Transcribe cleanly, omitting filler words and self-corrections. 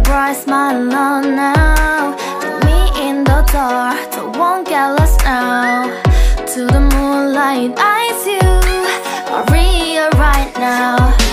bright smile on now. Put me in the dark, so won't get lost now. To the moonlight, eyes you, Maria right now.